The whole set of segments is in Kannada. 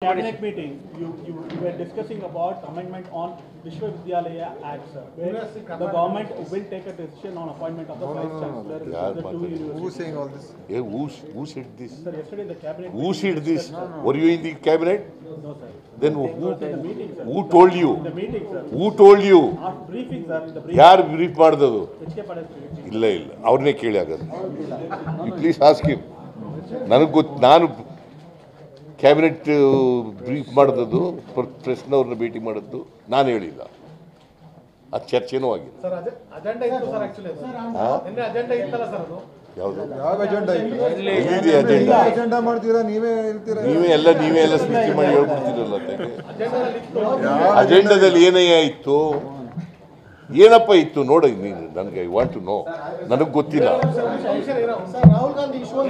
Cabinet meeting, you were discussing about amendment on Vishwavidyalaya Act, sir, where the government will take a decision on appointment of the vice chancellor of the two universities. Who's saying all this? Yeah, who said this? Sir, yesterday the cabinet. Who said this? Were you in the cabinet? No, sir. Then In the meeting, sir. who told you? In the meeting, sir. Who told you? After briefing, sir. In the briefing. ಯಾರು ಬ್ರೀಫ್ ಮಾಡ್ದದು? HK Patel briefing. ಇಲ್ಲ ಅವ್ರನ್ನೇ ಕೇಳಿ ಆಗೋದು. You please ask him. ನಾನು ಕ್ಯಾಬಿನೆಟ್ ಬ್ರೀಫ್ ಮಾಡಿದ್ದು ಪ್ರೆಸ್ನವ್ರನ್ನ ಭೇಟಿ ಮಾಡಿದ್ದು ನಾನು ಹೇಳಿಲ್ಲ. ಅದು ಚರ್ಚೆನೂ ಆಗಿದೆ. ಸರ್ ಅಜೆಂಡಾ ಇತ್ತು ಸರ್ ಆಕ್ಚುಲಿ ನಿನ್ನೆ ಅಜೆಂಡಾ ಇತ್ತಲ್ಲ ಸರ್ ಅದು ಯಾವುದು ಯಾವ ಅಜೆಂಡಾ ಇತ್ತು? ಎಲ್ಲಿದೆ ಅಜೆಂಡಾ? ಅಜೆಂಡಾ ಮಾಡ್ತೀರಾ ನೀವೇ ಹೇಳ್ತೀರಾ? ನೀವೇ ಎಲ್ಲ ಸೃಷ್ಟಿ ಮಾಡಿ ಹೇಳ್ಬಿಡ್ತೀರಲ್ಲ. ಅಜೆಂಡಾದಲ್ಲಿ ಇತ್ತು. ಅಜೆಂಡಾದಲ್ಲಿ ಏನಯ್ಯ ಇತ್ತು? ಏನಪ್ಪ ಇತ್ತು ನೋಡಿ ನೀನು. ನನಗೆ ಐ ವಾಂಟ್ ಟು ನೋ. ನನಗೆ ಗೊತ್ತಿಲ್ಲ. Rahul Gandhi issue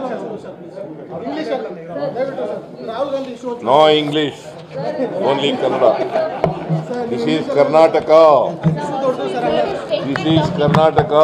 Rahul Gandhi issue no English, only Kannada. This is Karnataka. This is Karnataka.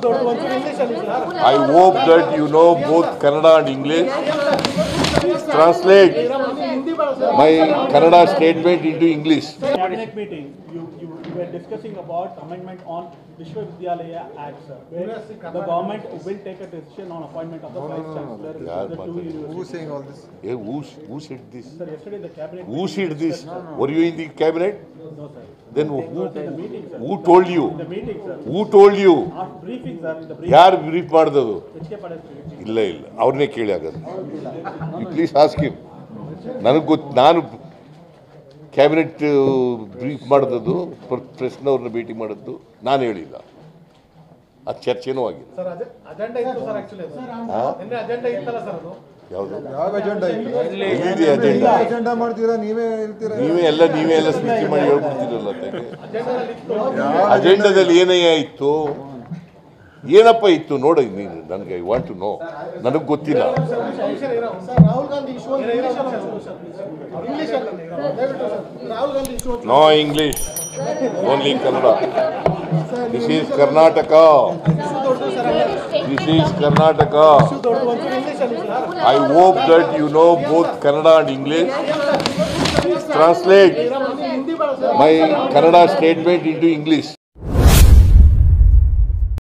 I hope that you know both Kannada and English. Translate my Kannada statement into English. Cabinet meeting, you were discussing about amendment on Vishwavidyalaya Act, sir, where the government will take a decision on appointment of the vice chancellor of the two universities. Who's saying all this? Yeah, who said this? Sir, yesterday the cabinet. Who said this? Were you in the cabinet? No, sir. Then In the meeting, sir. who told you? In the meeting, sir. Who told you? After briefing, sir. In the briefing. ಯಾರು ಬ್ರೀಫ್ ಮಾಡ್ದದು? HK Patel briefing. ಇಲ್ಲ ಅವ್ರನ್ನೇ ಕೇಳಿ ಆಗೋದು. You please ask him. ನಾನು ಕ್ಯಾಬಿನೆಟ್ ಬ್ರೀಫ್ ಮಾಡಿದ್ದು ಪ್ರೆಸ್ನವ್ರನ್ನ ಭೇಟಿ ಮಾಡಿದ್ದು ನಾನು ಹೇಳಿಲ್ಲ. ಅದು ಚರ್ಚೆನೂ ಆಗಿದೆ. ಸರ್ ಅಜೆಂಡಾ ಇತ್ತು ಸರ್ ಆಕ್ಚುಲಿ ನಿನ್ನೆ ಅಜೆಂಡಾ ಇತ್ತಲ್ಲ ಸರ್ ಅದು ಯಾವುದು? ಯಾವ ಅಜೆಂಡಾ ಇತ್ತು? ಎಲ್ಲಿದೆ ಅಜೆಂಡಾ? ಅಜೆಂಡಾ ಮಾಡ್ತೀರಾ ನೀವೇ ಹೇಳ್ತೀರಾ? ನೀವೇ ಎಲ್ಲ ಸೃಷ್ಟಿ ಮಾಡಿ ಹೇಳ್ಬಿಡ್ತೀರಲ್ಲ. ಅಜೆಂಡಾದಲ್ಲಿ ಇತ್ತು. ಅಜೆಂಡಾದಲ್ಲಿ ಏನಯ್ಯ ಇತ್ತು? ಏನಪ್ಪ ಇತ್ತು ನೋಡಿ ನೀನು. ನನಗೆ ಐ ವಾಂಟ್ ಟು ನೋ. ನನಗೆ ಗೊತ್ತಿಲ್ಲ. Rahul Gandhi issue Rahul Gandhi issue no English, only Kannada. This is Karnataka. This is Karnataka. I hope that you know both Kannada and English. Translate my Kannada statement into English.